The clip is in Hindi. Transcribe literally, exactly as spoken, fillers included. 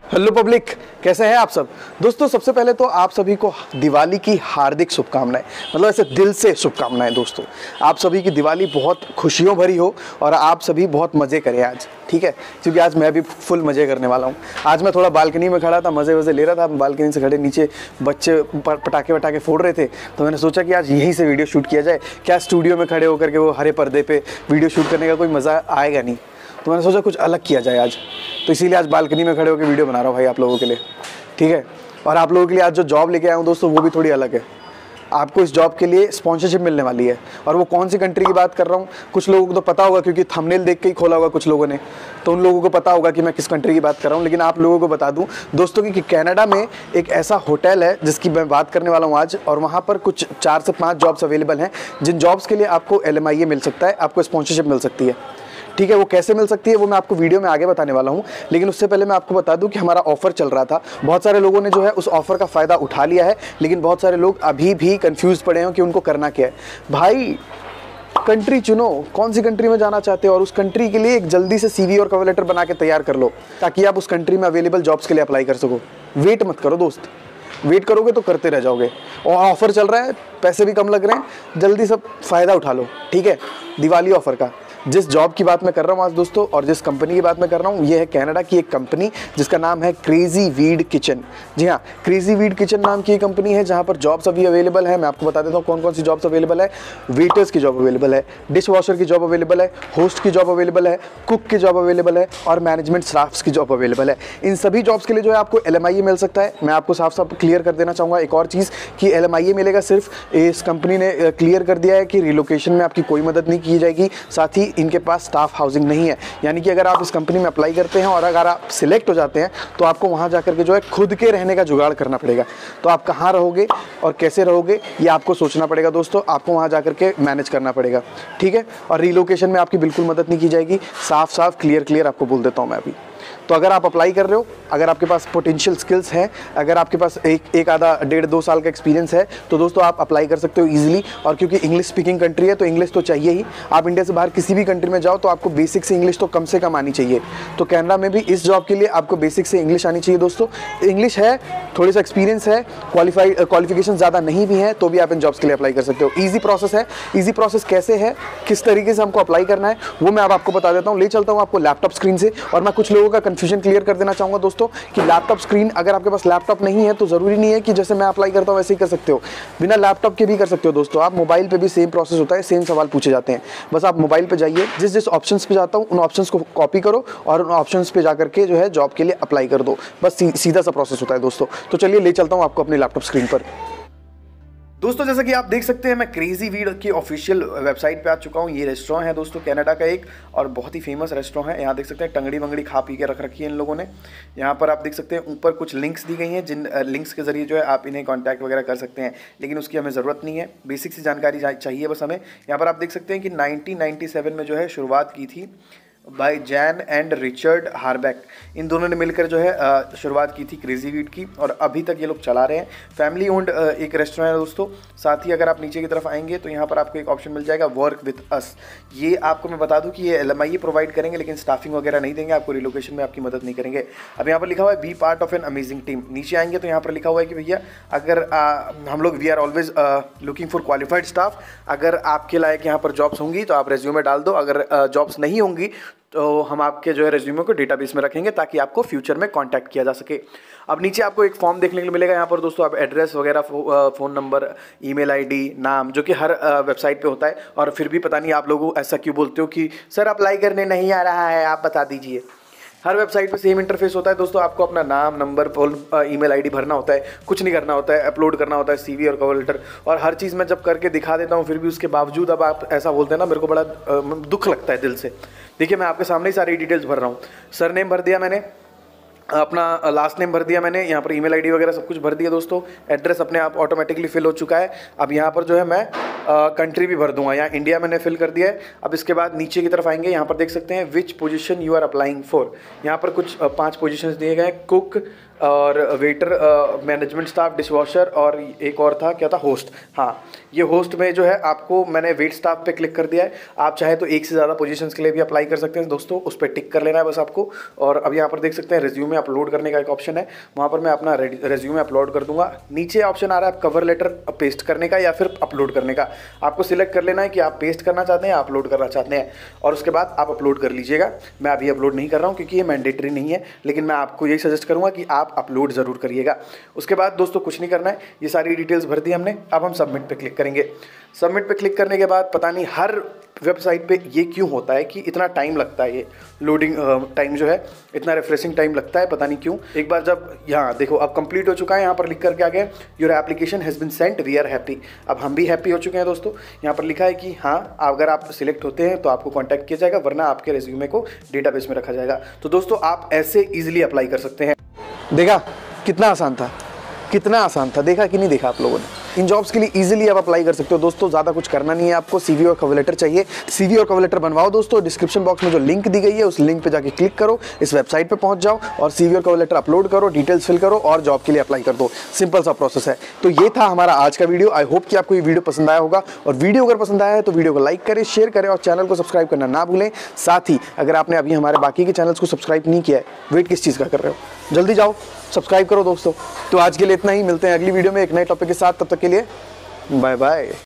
हेलो पब्लिक, कैसे हैं आप सब दोस्तों। सबसे पहले तो आप सभी को दिवाली की हार्दिक शुभकामनाएं, मतलब ऐसे दिल से शुभकामनाएं दोस्तों। आप सभी की दिवाली बहुत खुशियों भरी हो और आप सभी बहुत मज़े करें आज, ठीक है। क्योंकि आज मैं भी फुल मज़े करने वाला हूं। आज मैं थोड़ा बालकनी में खड़ा था, मज़े वज़े ले रहा था। बालकनी से खड़े नीचे बच्चे पटाखे वटाखे फोड़ रहे थे, तो मैंने सोचा कि आज यहीं से वीडियो शूट किया जाए। क्या स्टूडियो में खड़े होकर के वो हरे पर्दे पर वीडियो शूट करने का कोई मज़ा आएगा नहीं, तो मैंने सोचा कुछ अलग किया जाए आज। तो इसीलिए आज बालकनी में खड़े होकर वीडियो बना रहा हूँ भाई आप लोगों के लिए, ठीक है। और आप लोगों के लिए आज जो जॉब लेके आया हूँ दोस्तों, वो भी थोड़ी अलग है। आपको इस जॉब के लिए स्पॉन्सरशिप मिलने वाली है। और वो कौन सी कंट्री की बात कर रहा हूँ, कुछ लोगों को तो पता होगा क्योंकि थंबनेल देख के ही खोला होगा कुछ लोगों ने, तो उन लोगों को पता होगा कि मैं किस कंट्री की बात कर रहा हूँ। लेकिन आप लोगों को बता दूँ दोस्तों कि कनाडा में एक ऐसा होटल है जिसकी मैं बात करने वाला हूँ आज, और वहाँ पर कुछ चार से पाँच जॉब्स अवेलेबल हैं, जिन जॉब्स के लिए आपको एल एम आई ए मिल सकता है, आपको स्पॉन्सरशिप मिल सकती है, ठीक है। वो कैसे मिल सकती है वो मैं आपको वीडियो में आगे बताने वाला हूँ। लेकिन उससे पहले मैं आपको बता दूं कि हमारा ऑफर चल रहा था। बहुत सारे लोगों ने जो है उस ऑफर का फ़ायदा उठा लिया है, लेकिन बहुत सारे लोग अभी भी कंफ्यूज पड़े हैं कि उनको करना क्या है। भाई कंट्री चुनो, कौन सी कंट्री में जाना चाहते हो, और उस कंट्री के लिए एक जल्दी से सी वी और कवर लेटर बना के तैयार कर लो, ताकि आप उस कंट्री में अवेलेबल जॉब्स के लिए अप्लाई कर सको। वेट मत करो दोस्त, वेट करोगे तो करते रह जाओगे। और ऑफर चल रहा है, पैसे भी कम लग रहे हैं, जल्दी सब फ़ायदा उठा लो, ठीक है। दिवाली ऑफर का जिस जॉब की बात मैं कर रहा हूँ आज दोस्तों, और जिस कंपनी की बात मैं कर रहा हूँ, ये है कनाडा की एक कंपनी जिसका नाम है क्रेजी वीड किचन। जी हाँ, क्रेजी वीड किचन नाम की एक कंपनी है जहाँ पर जॉब्स अभी अवेलेबल है। मैं आपको बता देता हूँ कौन कौन सी जॉब्स अवेलेबल है। वेटर्स की जॉब अवेलेबल है, डिश वॉशर की जॉब अवेलेबल है, होस्ट की जॉब अवेलेबल है, कुक की जॉब अवेलेबल है, और मैनेजमेंट स्टाफ्स की जॉब अवेलेबल है। इन सभी जॉब्स के लिए जो है आपको एल एम आई ए मिल सकता है। मैं आपको साफ साफ क्लियर कर देना चाहूँगा एक और चीज़ कि एल एम आई ए मिलेगा सिर्फ, इस कंपनी ने क्लियर कर दिया है कि रिलोकेशन में आपकी कोई मदद नहीं की जाएगी। साथ ही इनके पास स्टाफ हाउसिंग नहीं है, यानी कि अगर आप इस कंपनी में अप्लाई करते हैं और अगर आप सिलेक्ट हो जाते हैं तो आपको वहां जाकर के जो है खुद के रहने का जुगाड़ करना पड़ेगा। तो आप कहां रहोगे और कैसे रहोगे ये आपको सोचना पड़ेगा दोस्तों, आपको वहां जाकर के मैनेज करना पड़ेगा, ठीक है। और रिलोकेशन में आपकी बिल्कुल मदद नहीं की जाएगी, साफ साफ क्लियर क्लियर आपको बोल देता हूं मैं अभी। तो अगर आप अप्लाई कर रहे हो, अगर आपके पास पोटेंशियल स्किल्स हैं, अगर आपके पास एक एक आधा डेढ़ दो साल का एक्सपीरियंस है, तो दोस्तों आप अप्लाई कर सकते हो इजीली। और क्योंकि इंग्लिश स्पीकिंग कंट्री है तो इंग्लिश तो चाहिए ही। आप इंडिया से बाहर किसी भी कंट्री में जाओ तो आपको बेसिक से इंग्लिश तो कम से कम आनी चाहिए। तो कनाडा में भी इस जॉब के लिए आपको बेसिक से इंग्लिश आनी चाहिए दोस्तों। इंग्लिश है, थोड़ी सा एक्सपीरियंस है, क्वालिफाइड क्वालिफिकेशन ज़्यादा नहीं भी है, तो भी आप इन जॉब्स के लिए अप्लाई कर सकते हो। ईजी प्रोसेस है। ईजी प्रोसेस कैसे है, किस तरीके से हमको अप्लाई करना है, वो मैं अब आपको बता देता हूँ। ले चलता हूँ आपको लैपटॉप स्क्रीन से, और मैं कुछ लोगों का कन्फ्यूजन क्लियर कर देना चाहूंगा दोस्तों कि लैपटॉप स्क्रीन, अगर आपके पास लैपटॉप नहीं है तो जरूरी नहीं है कि जैसे मैं अप्लाई करता हूं वैसे ही कर सकते हो। बिना लैपटॉप के भी कर सकते हो दोस्तों। आप मोबाइल पे भी सेम प्रोसेस होता है, सेम सवाल पूछे जाते हैं। बस आप मोबाइल पे जाइए, जिस जिस ऑप्शंस पे जाता हूं उन ऑप्शंस को कॉपी करो और उन ऑप्शंस पे जाकर के जो है जॉब के लिए अप्लाई कर दो। बस सीधा सा प्रोसेस होता है दोस्तों। तो चलिए ले चलता हूं आपको अपने लैपटॉप स्क्रीन पर। दोस्तों जैसा कि आप देख सकते हैं, मैं क्रेजी वीड की ऑफिशियल वेबसाइट पे आ चुका हूँ। ये रेस्टोरेंट है दोस्तों, कनाडा का एक और बहुत ही फेमस रेस्टोरेंट है। यहाँ देख सकते हैं टंगड़ी वंगड़ी खा पी के रख रखी है इन लोगों ने। यहाँ पर आप देख सकते हैं ऊपर कुछ लिंक्स दी गई हैं, जिन लिंक्स के जरिए जो है आप इन्हें कॉन्टैक्ट वगैरह कर सकते हैं, लेकिन उसकी हमें ज़रूरत नहीं है। बेसिक सी जानकारी चाहिए बस हमें। यहाँ पर आप देख सकते हैं कि नाइनटीन नाइन्टी सेवन में जो है शुरुआत की थी by Jen and Richard Harbach. इन दोनों ने मिलकर जो है शुरुआत की थी क्रेजी वीड की, और अभी तक ये लोग चला रहे हैं। फैमिली ओन्ड एक रेस्टोरेंट है दोस्तों। साथ ही अगर आप नीचे की तरफ आएंगे तो यहाँ पर आपको एक ऑप्शन मिल जाएगा वर्क विद अस। ये आपको मैं बता दूं कि ये L M I A provide करेंगे, लेकिन स्टाफिंग वगैरह नहीं देंगे, आपको रिलोकेशन में आपकी मदद नहीं करेंगे। अब यहाँ पर लिखा हुआ है be part of an amazing team. नीचे आएंगे तो यहाँ पर लिखा हुआ है कि भैया अगर आ, हम लोग we are always looking for qualified staff. अगर आपके लायक यहाँ पर जॉब्स होंगी तो आप रेज्यूमे डाल दो, अगर जॉब्स नहीं होंगी तो हम आपके जो है रेज्यूमे को डेटाबेस में रखेंगे ताकि आपको फ्यूचर में कांटेक्ट किया जा सके। अब नीचे आपको एक फॉर्म देखने को मिलेगा यहाँ पर दोस्तों। आप एड्रेस वगैरह, फ़ोन नंबर, ईमेल आईडी, नाम, जो कि हर वेबसाइट पे होता है। और फिर भी पता नहीं आप लोग ऐसा क्यों बोलते हो कि सर अप्लाई करने नहीं आ रहा है, आप बता दीजिए। हर वेबसाइट पे सेम इंटरफेस होता है दोस्तों। आपको अपना नाम, नंबर, फोन, ईमेल आईडी भरना होता है, कुछ नहीं करना होता है, अपलोड करना होता है सीवी और कवर लेटर। और हर चीज़ मैं जब करके दिखा देता हूँ, फिर भी उसके बावजूद अब आप ऐसा बोलते हैं ना, मेरे को बड़ा दुख लगता है दिल से। देखिए मैं आपके सामने ही सारी डिटेल्स भर रहा हूँ। सर नेम भर दिया मैंने, अपना लास्ट नेम भर दिया मैंने, यहाँ पर ईमेल आईडी वगैरह सब कुछ भर दिया दोस्तों। एड्रेस अपने आप ऑटोमेटिकली फिल हो चुका है। अब यहाँ पर जो है मैं कंट्री भी भर दूंगा। यहाँ इंडिया मैंने फिल कर दिया है। अब इसके बाद नीचे की तरफ आएंगे, यहाँ पर देख सकते हैं which position you are applying for. यहाँ पर कुछ पांच पोजीशंस दिए गए हैं, कुक, और वेटर, मैनेजमेंट स्टाफ, डिशवॉशर और एक और था, क्या था, होस्ट। हाँ, ये होस्ट में जो है आपको मैंने वेट स्टाफ पे क्लिक कर दिया है। आप चाहे तो एक से ज़्यादा पोजीशंस के लिए भी अप्लाई कर सकते हैं दोस्तों, उस पर टिक कर लेना है बस आपको। और अब यहाँ पर देख सकते हैं रेज्यूमे अपलोड करने का एक ऑप्शन है, वहाँ पर मैं अपना रेज्यूमे अपलोड कर दूंगा। नीचे ऑप्शन आ रहा है कवर लेटर पेस्ट करने का या फिर अपलोड करने का, आपको सिलेक्ट कर लेना है कि आप पेस्ट करना चाहते हैं या अपलोड करना चाहते हैं, और उसके बाद आप अपलोड कर लीजिएगा। मैं अभी अपलोड नहीं कर रहा हूँ क्योंकि ये मैंडेटरी नहीं है, लेकिन मैं आपको यही सजेस्ट करूँगा कि आप अपलोड ज़रूर करिएगा। उसके बाद दोस्तों कुछ नहीं करना है, ये सारी डिटेल्स भर दी हमने। अब हम सबमिट पे क्लिक करेंगे। सबमिट पे क्लिक करने के बाद पता नहीं हर वेबसाइट पे ये क्यों होता है कि इतना टाइम लगता है, ये लोडिंग टाइम जो है इतना रिफ्रेशिंग टाइम लगता है, पता नहीं क्यों। एक बार जब यहाँ देखो अब कंप्लीट हो चुका है, यहाँ पर लिख करके आ गया your application has been sent, we are happy. अब हम भी हैप्पी हो चुके हैं दोस्तों। यहाँ पर लिखा है कि हाँ, अगर आप सिलेक्ट होते हैं तो आपको कॉन्टैक्ट किया जाएगा, वरना आपके रेज्यूमे को डेटाबेस में रखा जाएगा। तो दोस्तों आप ऐसे ईजिली अप्लाई कर सकते हैं। देखा कितना आसान था, कितना आसान था, देखा कि नहीं देखा आप लोगों ने। इन जॉब्स के लिए इजीली आप अप्लाई कर सकते हो दोस्तों, ज़्यादा कुछ करना नहीं है आपको। सीवी और कवर लेटर चाहिए, सीवी और कवर लेटर बनवाओ दोस्तों। डिस्क्रिप्शन बॉक्स में जो लिंक दी गई है उस लिंक पे जाके क्लिक करो, इस वेबसाइट पे पहुंच जाओ और सीवी और कवर लेटर अपलोड करो, डिटेल्स फिल करो और जॉब के लिए अप्लाई कर दो। सिंपल सा प्रोसेस है। तो ये था हमारा आज का वीडियो। आई होप कि आपको ये वीडियो पसंद आया होगा, और वीडियो अगर पसंद आया है तो वीडियो को लाइक करें, शेयर करें और चैनल को सब्सक्राइब करना ना भूलें। साथ ही अगर आपने अभी हमारे बाकी के चैनल्स को सब्सक्राइब नहीं किया है, वेट किस चीज़ का कर रहे हो, जल्दी जाओ सब्सक्राइब करो दोस्तों। तो आज के लिए इतना ही, मिलते हैं अगली वीडियो में एक नए टॉपिक के साथ। तब तक के लिए बाय बाय।